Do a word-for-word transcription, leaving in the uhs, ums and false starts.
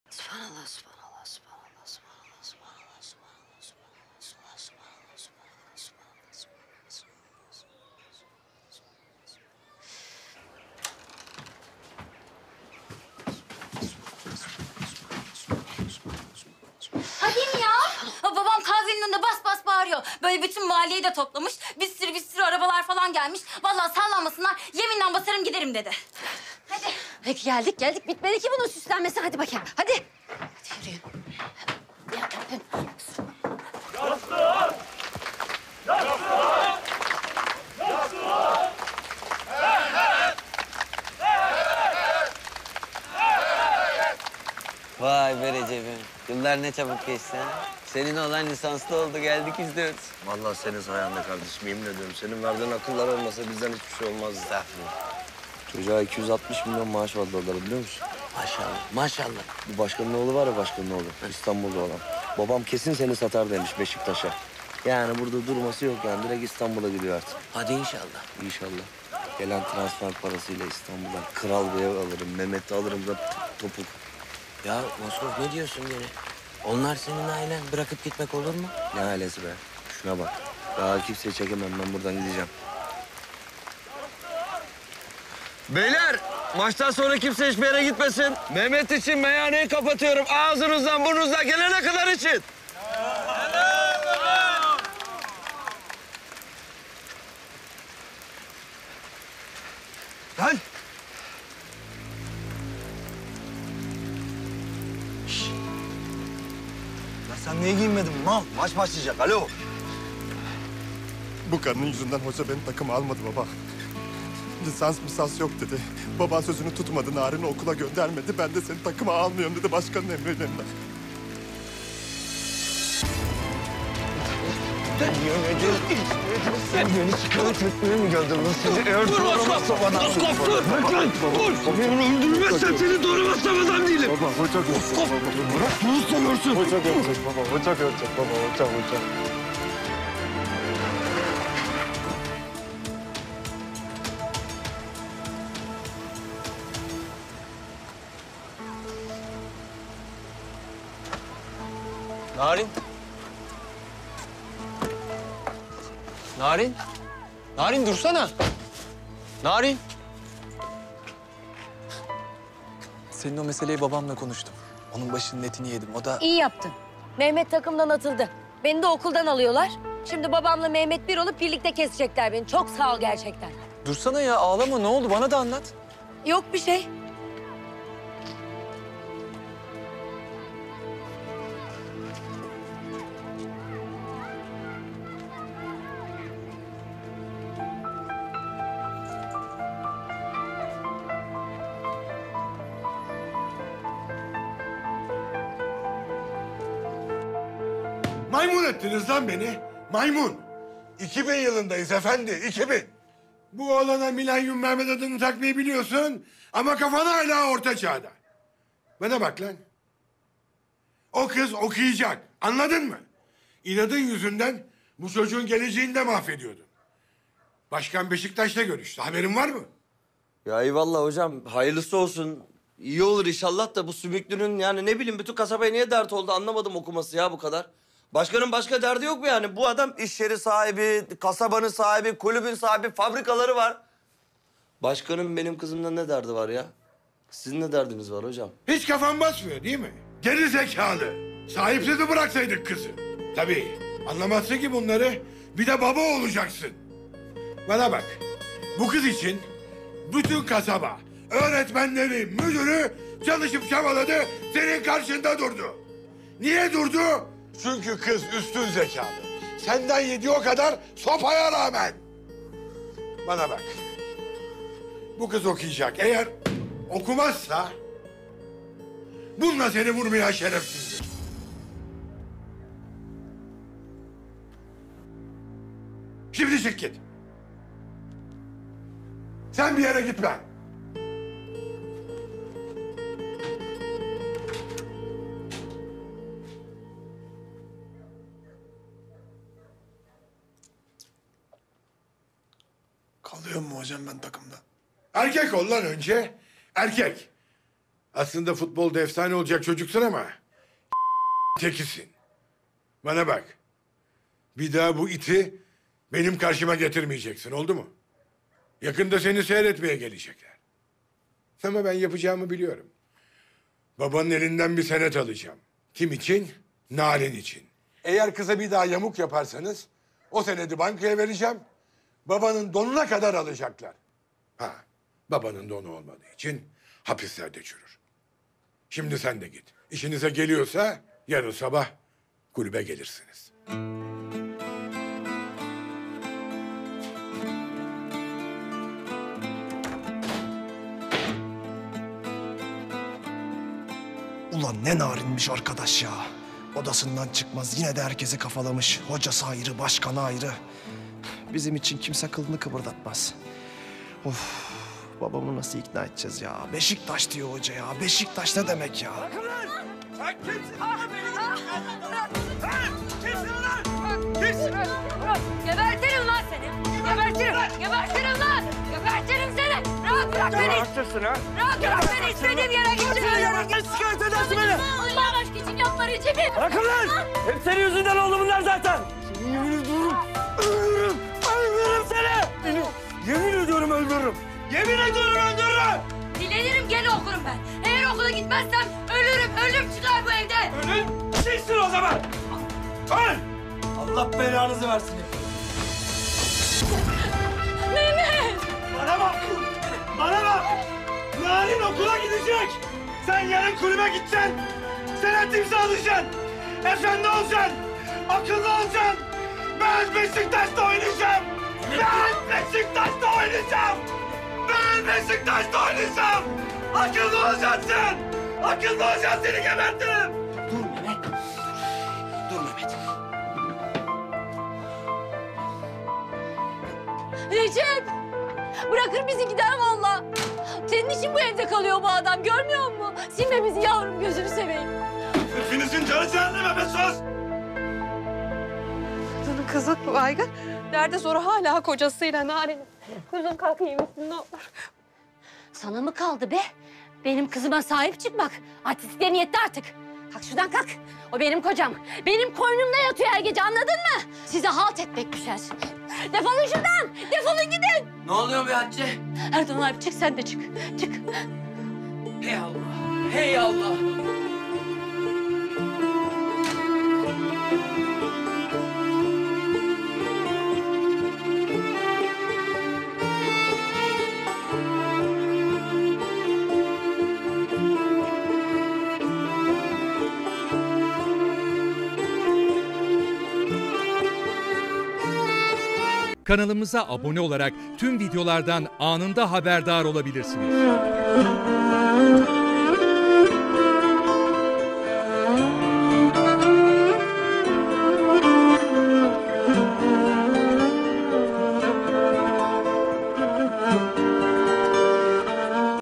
Subhanallah, subhanallah, subhanallah, subhanallah, subhanallah, subhanallah, subhanallah, subhanallah, subhanallah, subhanallah, subhanallah. Hadi ya. Babam kahvenin önünde bas bas bağırıyor. Böyle bütün mahalleyi de toplamış. Bir sürü bir sürü arabalar falan gelmiş. Vallahi sallanmasınlar. Yeminle basarım giderim dedi. Hadi. Peki geldik geldik. Bitmedi ki bunun süslenmesi. Hadi bakayım. Hadi. Hadi yürüyün. Ya Rabbim. Yastığa! Yastığa! Yastığa! Vay be Recep'im. Yıllar ne çabuk geçti ha. Senin olan lisanslı oldu, geldik izliyoruz. Vallahi senin sayende kardeşim, yemin ediyorum. Senin verdiğin akıllar olmasa bizden hiçbir şey olmazdı. Estağfurullah. Çocuğa iki yüz altmış milyon maaş valladılar, biliyor musun? Maşallah, maşallah. Bu başkanın oğlu var ya, başkanın oğlu. İstanbul'da olan. Babam kesin seni satar demiş Beşiktaş'a. Yani burada durması yok yani. Direkt İstanbul'a gidiyor artık. Hadi inşallah. İnşallah. Gelen transfer parasıyla İstanbul'dan kral bir ev alırım. Mehmet'i alırım da topuk. Ya Moskov ne diyorsun gene? Onlar senin ailen. Bırakıp gitmek olur mu? Ne ailesi be? Şuna bak. Daha kimseyi çekemem. Ben buradan gideceğim. Beyler, maçtan sonra kimse hiçbir yere gitmesin. Mehmet için meyhaneyi kapatıyorum. Ağzınızdan burnunuzdan gelene kadar için. Lan! Şişt! Ya sen niye giyinmedin mal? Maç başlayacak, alo. Bu karının yüzünden hoca beni takıma almadı baba. Lisans misans yok dedi. Baban sözünü tutmadı, Narin'i okula göndermedi. Ben de seni takıma almıyorum dedi başkanın emriyle. Sen yönetici, sen beni şikayet etmeye mi geldin lan seni? Eğer doğramazsam adam... Moskov, dur! Dur! Beni öldürmezsen seni doğramazsam adam değilim. Baba, hoca görecek. Baba, bırak, Bunu sanıyorsun. hoca görecek baba, hoca görecek baba, hoca, hoca. Narin. Narin. Narin dursana. Narin. Senin o meseleyi babamla konuştum. Onun başının etini yedim. O da... İyi yaptın. Mehmet takımdan atıldı. Beni de okuldan alıyorlar. Şimdi babamla Mehmet bir olup birlikte kesecekler beni. Çok sağ ol gerçekten. Dursana ya, ağlama. Ne oldu? Bana da anlat. Yok bir şey. Maymun ettiniz lan beni. Maymun. iki bin yılındayız efendi, iki bin. Bu oğlana Milenyum Mehmet adını takmayı biliyorsun ama kafan hala orta çağda. Bana bak lan. O kız okuyacak, anladın mı? İnadın yüzünden bu çocuğun geleceğini de mahvediyordun. Başkan Beşiktaş'ta görüştü, haberin var mı? Ya eyvallah hocam, hayırlısı olsun. İyi olur inşallah da bu sümüklünün yani ne bileyim bütün kasabaya niye dert oldu anlamadım okuması ya bu kadar. Başkanın başka derdi yok mu yani? Bu adam iş yeri sahibi, kasabanın sahibi, kulübün sahibi, fabrikaları var. Başkanın benim kızımla ne derdi var ya? Sizin ne derdiniz var hocam? Hiç kafan basmıyor değil mi? Geri zekalı. Sahipsiz mi bıraksaydık kızı? Tabii. Anlamazsın ki bunları. Bir de baba olacaksın. Bana bak. Bu kız için bütün kasaba, öğretmenleri, müdürü çalışıp çabaladı, senin karşında durdu. Niye durdu? Çünkü kız üstün zekalı. Senden yediği o kadar sopaya rağmen. Bana bak. Bu kız okuyacak. Eğer okumazsa bununla seni vurmaya şerefsizdir. Şimdi çık git. Sen bir yere gitme. Kalıyor mu hocam ben takımda? Erkek ol lan önce. Erkek. Aslında futbolda efsane olacak çocuksun ama tekisin. Bana bak. Bir daha bu iti benim karşıma getirmeyeceksin, oldu mu? Yakında seni seyretmeye gelecekler. Ama ben yapacağımı biliyorum. Babanın elinden bir senet alacağım. Kim için? Narin için. Eğer kıza bir daha yamuk yaparsanız o senedi bankaya vereceğim. Babanın donuna kadar alacaklar. Ha, babanın donu olmadığı için hapislerde çürür. Şimdi sen de git. İşinize geliyorsa yarın sabah kulübe gelirsiniz. Ulan ne narinmiş arkadaş ya. Odasından çıkmaz yine de herkesi kafalamış. Hocası ayrı, başkanı ayrı. Bizim için kimse kılını kıpırdatmaz. Of, babamı nasıl ikna edeceğiz ya? Beşiktaş diyor hoca ya. Beşiktaş ne demek ya? Sen kimsin lan beni? Kimsin lan? Kimsin lan? Gebertirim lan seni. Gebertirim. Gebertirim lan. Gebertirim seni. Rahat bırak beni. Haksızsın ha? Rahat bırak beni. İstediğim yere gidiyorum. Ne şikayet edersin beni? Allah aşkı için yapları için. Bırakın lan! Hep senin yüzünden oldu bunlar zaten. Seni yemin ediyorum öldürürüm. Öldürürüm seni. Beni yemin ediyorum öldürürüm. Yemin ediyorum öldürürüm. Dilenirim gene okurum ben. Eğer okula gitmezsem ölürüm. Ölüm çıkar bu evden. Ölün sizsin o zaman. Öl! Allah belanızı versin. Mehmet! Bana bak! Bana bak! Narin okula gidecek. Sen yarın kulübe gideceksin. Senet imzalayacaksın. Efendi olacaksın. Akıllı olacaksın. Ben Beşiktaş'ta oynayacağım. Ben Beşiktaş'ta oynayacağım. Ben Beşiktaş'ta oynayacağım. Akıllı olacaksın sen. Akıllı olacaksın, seni gebertirim. Dur Mehmet. Dur Mehmet. Recep! Bırakır bizi gider valla. Senin için bu evde kalıyor bu adam, görmüyor musun? Silme bizi yavrum, gözünü seveyim. Hepinizin canı cehenneme be, sus. Kadının kızı baygın. Nerede sonra hala kocasıyla Narin. Kızım kalk, iyi misin ne olur. Sana mı kaldı be? Benim kızıma sahip çıkmak. Artistliğe niyetli artık. Kalk şuradan kalk. O benim kocam. Benim koynumda yatıyor her gece, anladın mı? Size halt etmek düşer. Defolun şuradan. Defolun gidin. Ne oluyor be Hatice? Erdoğan abi çık, sen de çık. Çık. Hey Allah. Hey Allah. Kanalımıza abone olarak tüm videolardan anında haberdar olabilirsiniz.